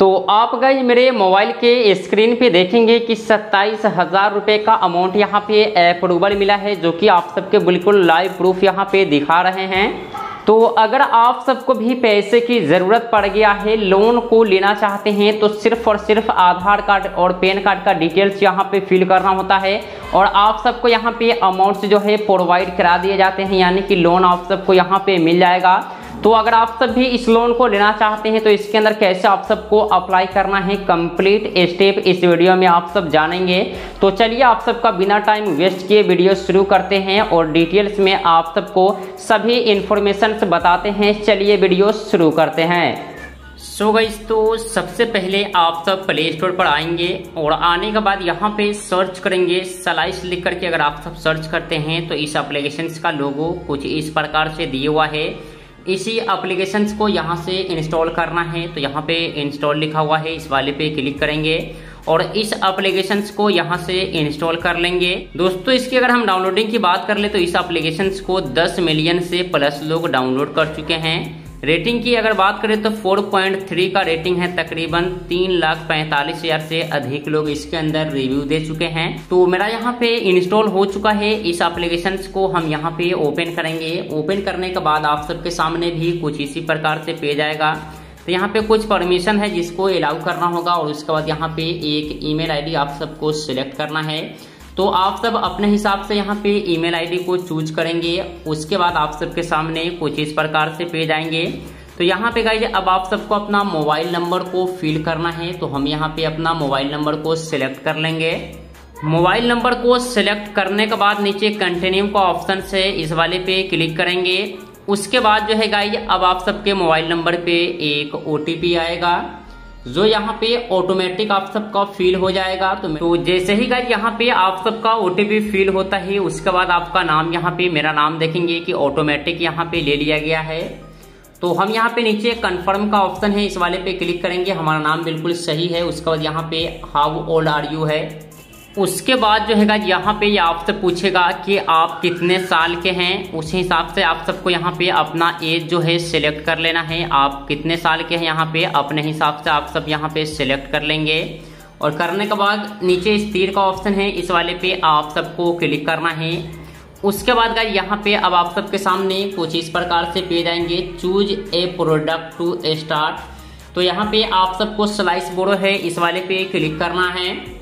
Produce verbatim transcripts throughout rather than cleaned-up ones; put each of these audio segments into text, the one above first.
तो आप गाइज मेरे मोबाइल के स्क्रीन पे देखेंगे कि सत्ताईस हजार रुपये का अमाउंट यहाँ पे अप्रूवल मिला है, जो कि आप सबके बिल्कुल लाइव प्रूफ यहाँ पे दिखा रहे हैं। तो अगर आप सबको भी पैसे की ज़रूरत पड़ गया है, लोन को लेना चाहते हैं, तो सिर्फ और सिर्फ आधार कार्ड और पैन कार्ड का डिटेल्स यहाँ पे फिल करना होता है और आप सबको यहाँ पे अमाउंट्स जो है प्रोवाइड करा दिए जाते हैं, यानी कि लोन आप सबको यहाँ पे मिल जाएगा। तो अगर आप सब भी इस लोन को लेना चाहते हैं तो इसके अंदर कैसे आप सबको अप्लाई करना है, कंप्लीट स्टेप इस वीडियो में आप सब जानेंगे। तो चलिए आप सबका बिना टाइम वेस्ट किए वीडियो शुरू करते हैं और डिटेल्स में आप सबको सभी इंफॉर्मेशन बताते हैं। चलिए वीडियो शुरू करते हैं। सो गाइस, तो सबसे पहले आप सब प्ले स्टोर पर आएंगे और आने के बाद यहाँ पे सर्च करेंगे स्लाइस लिख करके। अगर आप सब सर्च करते हैं तो इस एप्लीकेशन का लोगो कुछ इस प्रकार से दिया हुआ है। इसी एप्लीकेशंस को यहाँ से इंस्टॉल करना है, तो यहाँ पे इंस्टॉल लिखा हुआ है, इस वाले पे क्लिक करेंगे और इस एप्लीकेशंस को यहाँ से इंस्टॉल कर लेंगे। दोस्तों इसकी अगर हम डाउनलोडिंग की बात कर ले तो इस एप्लीकेशंस को दस मिलियन से प्लस लोग डाउनलोड कर चुके हैं। रेटिंग की अगर बात करें तो चार पॉइंट तीन का रेटिंग है, तकरीबन तीन लाख पैंतालीस हजार से अधिक लोग इसके अंदर रिव्यू दे चुके हैं। तो मेरा यहाँ पे इंस्टॉल हो चुका है। इस एप्लीकेशन को हम यहाँ पे ओपन करेंगे। ओपन करने के बाद आप सबके सामने भी कुछ इसी प्रकार से पेज आएगा। तो यहाँ पे कुछ परमिशन है जिसको अलाउ करना होगा और उसके बाद यहाँ पे एक ईमेल आईडी आप सबको सिलेक्ट करना है। तो आप सब अपने हिसाब से यहाँ पे ईमेल आईडी को चूज करेंगे। उसके बाद आप सबके सामने कुछ इस प्रकार से पेज आएंगे। तो यहाँ पे गाइज अब आप सबको अपना मोबाइल नंबर को फिल करना है। तो हम यहाँ पे अपना मोबाइल नंबर को सिलेक्ट कर लेंगे। मोबाइल नंबर को सिलेक्ट करने के बाद नीचे कंटिन्यू का ऑप्शन से इस वाले पे क्लिक करेंगे। उसके बाद जो है गाइज अब आप सबके मोबाइल नंबर पे एक ओटीपी आएगा, जो यहाँ पे ऑटोमेटिक आप सबका फिल हो जाएगा। तो, तो जैसे ही गाइस यहाँ पे आप सबका ओटीपी फिल होता है, उसके बाद आपका नाम यहाँ पे मेरा नाम देखेंगे कि ऑटोमेटिक यहाँ पे ले लिया गया है। तो हम यहाँ पे नीचे कंफर्म का ऑप्शन है, इस वाले पे क्लिक करेंगे। हमारा नाम बिल्कुल सही है। उसके बाद यहाँ पे हाउ ओल्ड आर यू है। उसके बाद जो है यहाँ पे आपसे पूछेगा कि आप कितने साल के हैं। उस हिसाब से आप सबको यहाँ पे अपना एज जो है सिलेक्ट कर लेना है। आप कितने साल के हैं यहाँ पे अपने हिसाब से आप सब यहाँ पे सिलेक्ट कर लेंगे और करने के बाद नीचे इस तीर का ऑप्शन है, इस वाले पे आप सबको क्लिक करना है। उसके बाद गाइस यहाँ पे अब आप सबके सामने कुछ इस प्रकार से पेज आएंगे, choose a product to start. तो यहाँ पे आप सबको स्लाइस बोरो है, इस वाले पे क्लिक करना है।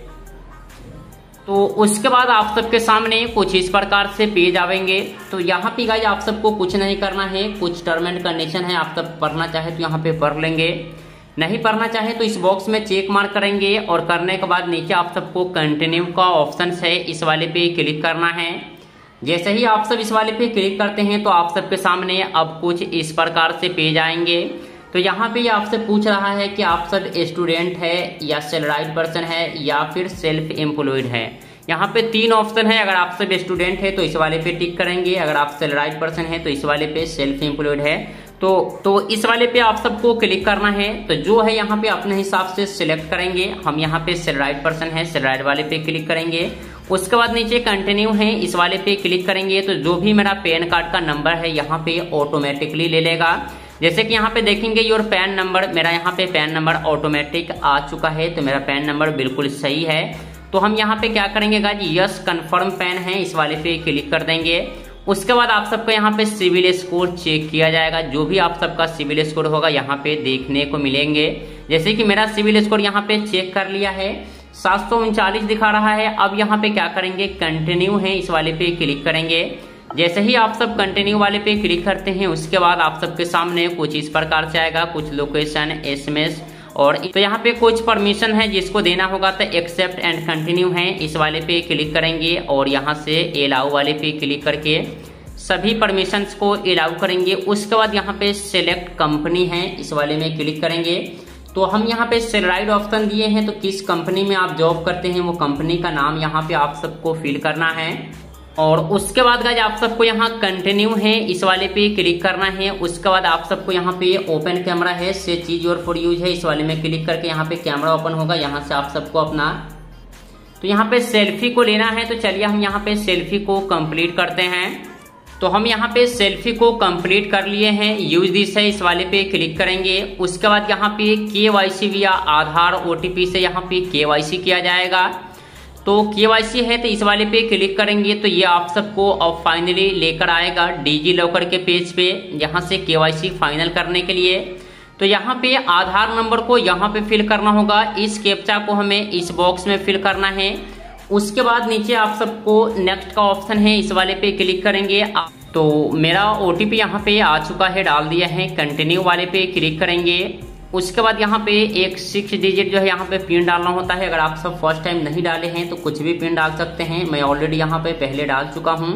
तो उसके बाद आप सबके सामने कुछ इस प्रकार से पेज आवेंगे। तो यहाँ पे गाइस आप सबको कुछ नहीं करना है, कुछ टर्म एंड कंडीशन है, आप सब पढ़ना चाहे तो यहाँ पे पढ़ लेंगे, नहीं पढ़ना चाहे तो इस बॉक्स में चेक मार्क करेंगे और करने के बाद नीचे आप सबको कंटिन्यू का ऑप्शन है, इस वाले पे क्लिक करना है। जैसे ही आप सब इस वाले पे क्लिक करते हैं तो आप सबके सामने अब कुछ इस प्रकार से पेज आएंगे। तो यहाँ पे आपसे पूछ रहा है कि आप सब स्टूडेंट है या सैलराइड पर्सन है या फिर सेल्फ एम्प्लॉयड है। यहाँ पे तीन ऑप्शन है। अगर आप सब स्टूडेंट है तो इस वाले पे टिक करेंगे, अगर आप सैलराइड पर्सन है तो इस वाले पे सेल्फ एम्प्लॉयड है तो तो इस वाले पे आप सबको क्लिक करना है। तो जो है यहाँ पे अपने हिसाब से सिलेक्ट करेंगे। हम यहाँ पे सैलराइड पर्सन है, सैलराइड वाले पे क्लिक करेंगे। उसके बाद नीचे कंटिन्यू है, इस वाले पे क्लिक करेंगे। तो जो भी मेरा पैन कार्ड का नंबर है यहाँ पे ऑटोमेटिकली ले लेगा। जैसे कि यहाँ पे देखेंगे योर पैन नंबर, मेरा यहाँ पे पैन नंबर ऑटोमेटिक आ चुका है। तो मेरा पैन नंबर बिल्कुल सही है। तो हम यहाँ पे क्या करेंगे गाइस, यस कंफर्म पैन है, इस वाले पे क्लिक कर देंगे। उसके बाद आप सबको यहाँ पे सिविल स्कोर चेक किया जाएगा। जो भी आप सबका सिविल स्कोर होगा यहाँ पे देखने को मिलेंगे। जैसे कि मेरा सिविल स्कोर यहाँ पे चेक कर लिया है, सात सौ उनचालीस दिखा रहा है। अब यहाँ पे क्या करेंगे, कंटिन्यू है, इस वाले पे क्लिक करेंगे। जैसे ही आप सब कंटिन्यू वाले पे क्लिक करते हैं उसके बाद आप सबके सामने कुछ इस प्रकार से आएगा, कुछ लोकेशन, एसएमएस और तो यहाँ पे कुछ परमिशन है जिसको देना होगा। तो एक्सेप्ट एंड कंटिन्यू है, इस वाले पे क्लिक करेंगे और यहाँ से अलाउ वाले पे क्लिक करके सभी परमिशंस को अलाउ करेंगे। उसके बाद यहाँ पे सिलेक्ट कंपनी है, इस वाले में क्लिक करेंगे। तो हम यहाँ पे सैलराइड ऑप्शन दिए हैं, तो किस कंपनी में आप जॉब करते हैं वो कंपनी का नाम यहाँ पे आप सबको फिल करना है। और उसके बाद गाइस आप सबको यहाँ कंटिन्यू है, इस वाले पे क्लिक करना है। उसके बाद आप सबको यहाँ पे ओपन कैमरा है, से चीज और फॉर यूज है, इस वाले में क्लिक करके यहाँ पे कैमरा ओपन होगा। यहाँ से आप सबको अपना तो यहाँ पे सेल्फी को लेना है। तो चलिए हम यहाँ पे सेल्फी को कंप्लीट करते हैं। तो हम यहाँ पे सेल्फी को कंप्लीट कर लिए हैं, यूज दिस है इस वाले पे क्लिक करेंगे। उसके बाद यहाँ पे केवाईसी या आधार ओटीपी से यहाँ पे केवाईसी किया जाएगा। तो केवाईसी है तो इस वाले पे क्लिक करेंगे तो ये आप सबको अब फाइनली लेकर आएगा डिजी लॉकर के पेज पे, यहाँ से केवाईसी फाइनल करने के लिए। तो यहाँ पे आधार नंबर को यहाँ पे फिल करना होगा, इस कैप्चा को हमें इस बॉक्स में फिल करना है। उसके बाद नीचे आप सबको नेक्स्ट का ऑप्शन है, इस वाले पे क्लिक करेंगे। तो मेरा ओटीपी यहाँ पे आ चुका है, डाल दिया है, कंटिन्यू वाले पे क्लिक करेंगे। उसके बाद यहाँ पे एक सिक्स डिजिट जो है यहाँ पे पिन डालना होता है। अगर आप सब फर्स्ट टाइम नहीं डाले हैं तो कुछ भी पिन डाल सकते हैं, मैं ऑलरेडी यहाँ पे पहले डाल चुका हूँ।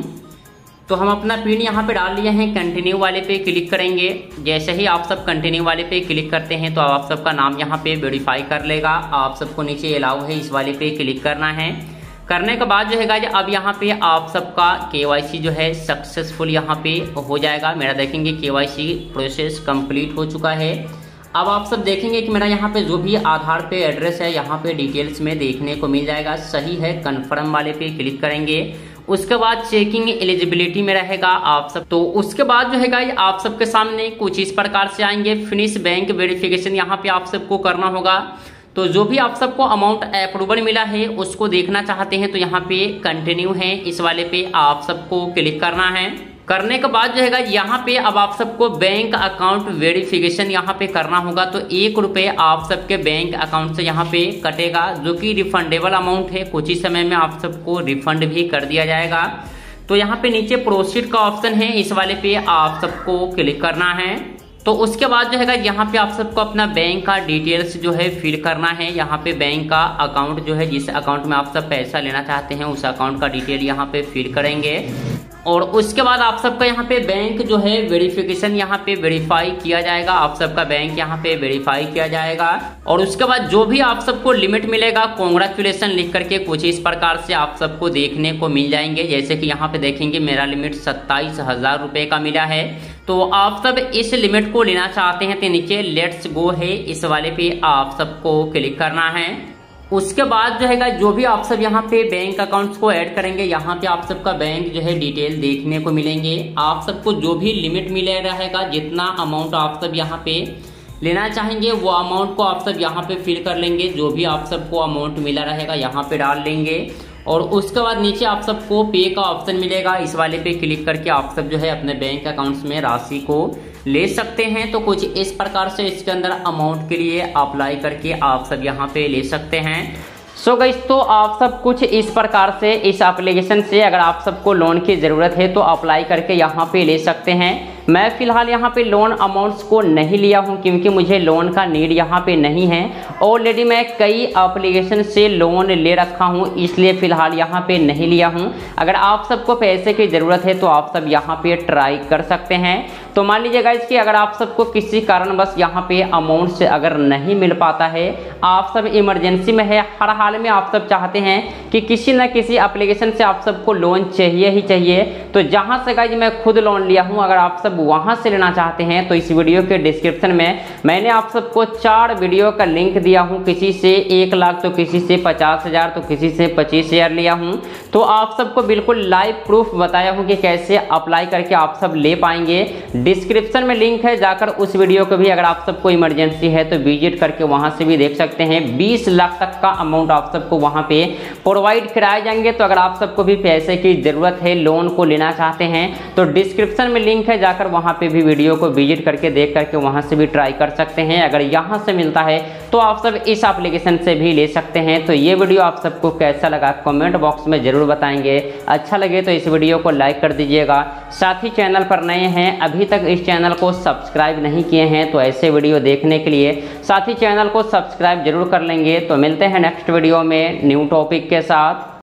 तो हम अपना पिन यहाँ पे डाल लिए हैं, कंटिन्यू वाले पे क्लिक करेंगे। जैसे ही आप सब कंटिन्यू वाले पे क्लिक करते हैं तो आप सबका नाम यहाँ पे वेरीफाई कर लेगा। आप सबको नीचे अलाउ है इस वाले पे क्लिक करना है। करने के बाद जो है गाइस अब यहाँ पे आप सबका केवाईसी जो है सक्सेसफुल यहाँ पे हो जाएगा। मेरा देखेंगे केवाईसी प्रोसेस कंप्लीट हो चुका है। अब आप सब देखेंगे कि मेरा यहाँ पे जो भी आधार पे एड्रेस है यहाँ पे डिटेल्स में देखने को मिल जाएगा, सही है। कन्फर्म वाले पे क्लिक करेंगे। उसके बाद चेकिंग एलिजिबिलिटी में रहेगा आप सब। तो उसके बाद जो है गाइस आप सबके सामने कुछ इस प्रकार से आएंगे, फिनिश बैंक वेरिफिकेशन यहाँ पे आप सबको करना होगा। तो जो भी आप सबको अमाउंट अप्रूवल मिला है उसको देखना चाहते हैं तो यहाँ पे कंटिन्यू है इस वाले पे आप सबको क्लिक करना है। करने के बाद जो है यहाँ पे अब आप सबको बैंक अकाउंट वेरिफिकेशन यहाँ पे करना होगा। तो एक रुपये आप सबके बैंक अकाउंट से यहाँ पे कटेगा, जो कि रिफंडेबल अमाउंट है। कुछ ही समय में आप सबको रिफंड भी कर दिया जाएगा। तो यहाँ पे नीचे प्रोसीड का ऑप्शन है, इस वाले पे आप सबको क्लिक करना है। तो उसके बाद जो है यहाँ पे आप सबको अपना बैंक का डिटेल्स जो है फिल करना है। यहाँ पे बैंक का अकाउंट जो है, जिस अकाउंट में आप सब पैसा लेना चाहते हैं उस अकाउंट का डिटेल यहाँ पे फिल करेंगे। और उसके बाद आप सबका यहाँ पे बैंक जो है वेरिफिकेशन यहाँ पे वेरीफाई किया जाएगा। आप सबका बैंक यहाँ पे वेरीफाई किया जाएगा। और उसके बाद जो भी आप सबको लिमिट मिलेगा कॉन्ग्रेचुलेसन लिख करके कुछ इस प्रकार से आप सबको देखने को मिल जाएंगे। जैसे कि यहाँ पे देखेंगे मेरा लिमिट सत्ताईस हजार रुपए का मिला है। तो आप सब इस लिमिट को लेना चाहते हैं तो नीचे लेट्स गो है इस वाले पे आप सबको क्लिक करना है। उसके बाद जो है जो भी आप सब यहाँ पे बैंक अकाउंट्स को ऐड करेंगे, यहाँ पे आप सबका बैंक जो है डिटेल देखने को मिलेंगे। आप सबको जो भी लिमिट मिले रहेगा, जितना अमाउंट आप सब यहाँ पे लेना चाहेंगे वो अमाउंट को आप सब यहाँ पे फिल कर लेंगे। जो भी आप सबको अमाउंट मिला रहेगा यहाँ पे डाल लेंगे। और उसके बाद नीचे आप सबको पे का ऑप्शन मिलेगा, इस वाले पे क्लिक करके आप सब जो है अपने बैंक अकाउंट्स में राशि को ले सकते हैं। तो कुछ इस प्रकार से इसके अंदर अमाउंट के लिए अप्लाई करके आप सब यहाँ पे ले सकते हैं। सो गाइस तो आप सब कुछ इस प्रकार से इस एप्लीकेशन से अगर आप सबको लोन की ज़रूरत है तो अप्लाई करके यहाँ पे ले सकते हैं। मैं फ़िलहाल यहाँ पे लोन अमाउंट्स को नहीं लिया हूँ क्योंकि मुझे लोन का नीड यहाँ पे नहीं है। ऑलरेडी मैं कई एप्लीकेशन से लोन ले रखा हूँ, इसलिए फ़िलहाल यहाँ पे नहीं लिया हूँ। अगर आप सबको पैसे की ज़रूरत है तो आप सब यहाँ पे ट्राई कर सकते हैं। तो मान लीजिए गाइस कि अगर आप सबको किसी कारणवश यहाँ पे अमाउंट से अगर नहीं मिल पाता है, आप सब इमरजेंसी में है, हर हाल में आप सब चाहते हैं कि किसी न किसी एप्लीकेशन से आप सबको लोन चाहिए ही चाहिए, तो जहाँ से गाइस मैं खुद लोन लिया हूँ अगर आप सब वहां से लेना चाहते हैं तो इस वीडियो के डिस्क्रिप्शन में मैंने आप सबको चार वीडियो का लिंक दिया हूं। किसी से एक लाख तो किसी से पचास हजार तो किसी से पच्चीस हजार लिया हूं। तो आप सबको बिल्कुल लाइव प्रूफ बताया हूं कि कैसे अप्लाई करके आप सब ले पाएंगे। डिस्क्रिप्शन में लिंक है, जाकर उस वीडियो को भी अगर आप सबको इमरजेंसी है तो विजिट करके वहां से भी देख सकते हैं। बीस लाख तक का अमाउंट आप सबको वहां पे प्रोवाइड कराए जाएंगे। तो अगर आप सबको भी पैसे की जरूरत है, लोन को लेना चाहते हैं तो डिस्क्रिप्शन में लिंक है, जाकर वहां पे भी वीडियो को विजिट करके देख करके वहां से भी ट्राई कर सकते हैं। अगर यहां से मिलता है तो आप सब इस एप्लीकेशन से भी ले सकते हैं। तो ये वीडियो आप सबको कैसा लगा कमेंट बॉक्स में जरूर बताएंगे। अच्छा लगे तो इस वीडियो को लाइक कर दीजिएगा। साथ ही चैनल पर नए हैं, अभी तक इस चैनल को सब्सक्राइब नहीं किए हैं तो ऐसे वीडियो देखने के लिए साथ ही चैनल को सब्सक्राइब जरूर कर लेंगे। तो मिलते हैं नेक्स्ट वीडियो में न्यू टॉपिक के साथ।